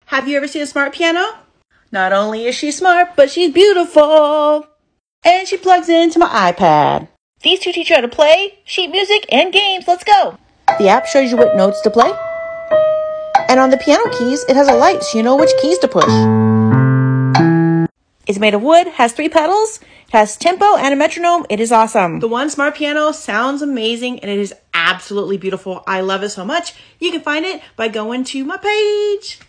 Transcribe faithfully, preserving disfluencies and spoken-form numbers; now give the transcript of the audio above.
Have you ever seen a smart piano? Not only is she smart, but she's beautiful. And she plugs into my iPad. These two teach you how to play, sheet music, and games. Let's go. The app shows you what notes to play. And on the piano keys, it has a light so you know which keys to push. It's made of wood, has three pedals, has tempo and a metronome. It is awesome. The One Smart Piano sounds amazing and it is absolutely beautiful. I love it so much. You can find it by going to my page.